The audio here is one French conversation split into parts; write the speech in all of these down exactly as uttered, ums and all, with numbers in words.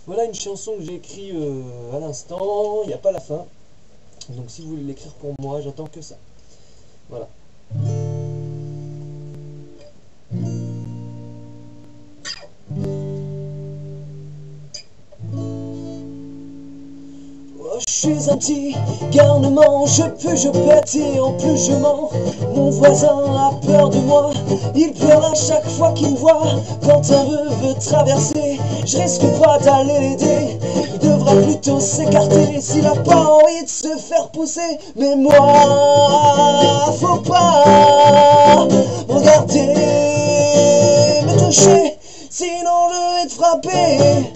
Voilà une chanson que j'ai écrite euh, à l'instant, il n'y a pas la fin. Donc si vous voulez l'écrire pour moi, j'attends que ça. Voilà. Oh, je suis un petit garnement, je peux, je pète et en plus je mens. Mon voisin a peur de moi, il pleure à chaque fois qu'il me voit. Quand un vœu veut traverser, je risque pas d'aller l'aider. Il devrait plutôt s'écarter s'il a pas envie de se faire pousser. Mais moi, faut pas me regarder, me toucher, sinon je vais te frapper.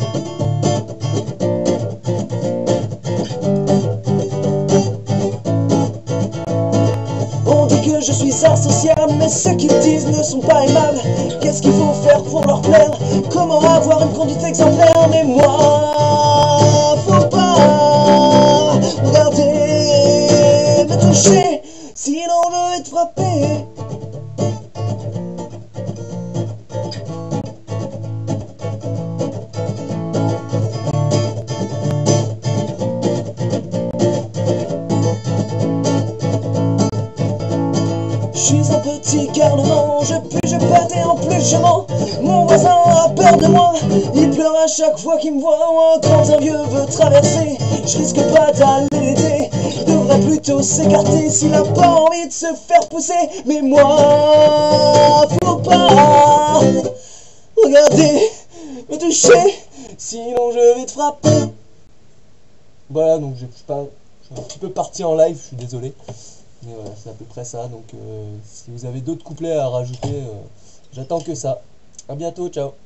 On dit que je suis asocial, mais ceux qui le disent ne sont pas aimables. Qu'est-ce qu'il faut faire pour leur plaire? Comment avoir une conduite exemplaire? Mais moi, faut pas regarder, me toucher, sinon je vais te frapper. Je suis un petit garnement, je pue, je pète et en plus je mens. Mon voisin a peur de moi, il pleure à chaque fois qu'il me voit. Moi, quand un vieux veut traverser, je risque pas d'aller l'aider. Il devrait plutôt s'écarter s'il a pas envie de se faire pousser. Mais moi, faut pas regarder, me toucher, sinon je vais te frapper. Voilà, donc je suis pas, je suis un petit peu parti en live, je suis désolé. Mais voilà, c'est à peu près ça. Donc euh, si vous avez d'autres couplets à rajouter, euh, j'attends que ça. A bientôt, ciao.